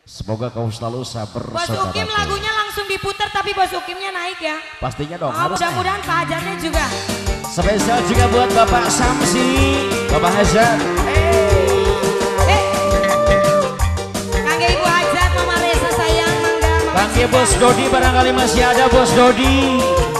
Semoga kau selalu sabar. Bos Ukim lagunya langsung diputar tapi Bos Ukimnya naik ya. Pastinya dong. Mudah-mudahan Pak Hajarnya juga. Spesial juga buat Bapak Samsi, Bapak Hajar. Kangge Ibu Hajar, Mama Reza sayang, mangga. Kangge Bos Dodi barangkali masih ada Bos Dodi.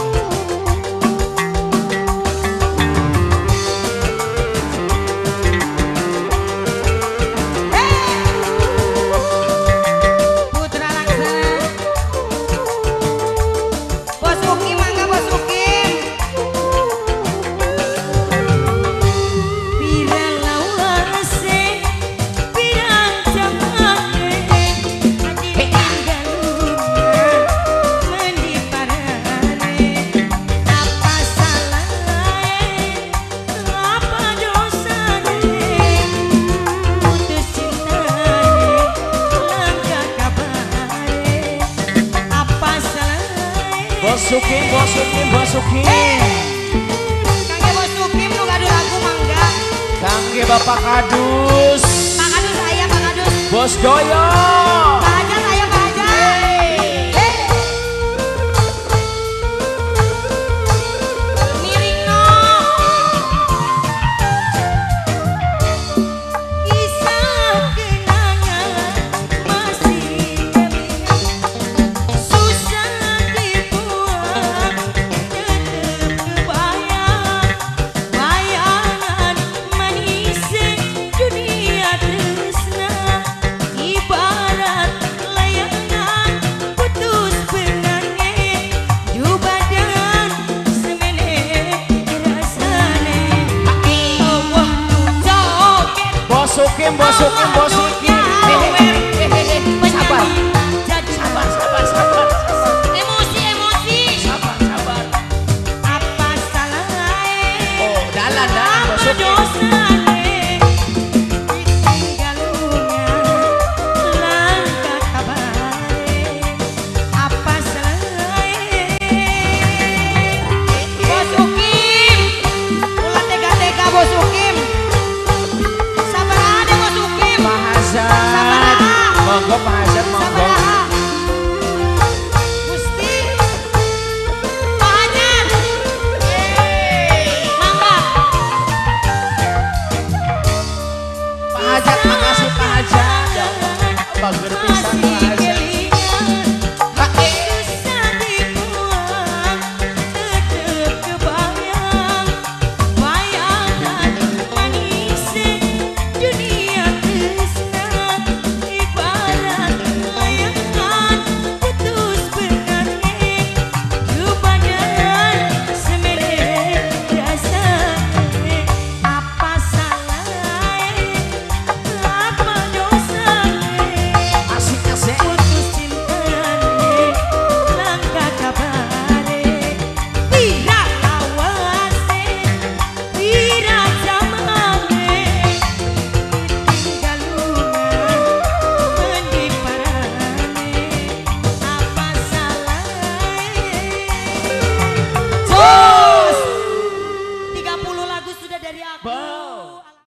Bos Ukim. Kangge Bos Ukim nu ngadu lagu mangga. Kangge Bapak Kadus. Pak Kadus saya, Pak Kadus. Bos Doyo. Pak Hajar saya, Pak Hajar. Miring no. Kisah kenangan masih teringat. Susah dibuat tetap kebayang. Bayangan manis dunia tresna. Ibarat layangan putus benangnya. Jubadan semene rasane. Allah joget. Bos Ukim. Sabar. Emosi. Sabar. Apa salahnya? Oh, dalan Bos Apa Ukim. dosane? Ditinggalnya langkah kabare. Apa salahnya? Bos Ukim, ulah tega-tega Bos Ukim. Sabar ada Bos Ukim. Pak Hajar. Monggo Pak Hajar, monggo. Gusti Pak Hajar. Mangga. Pak Hajar, makasih Pak Hajar. Ya Allah, bager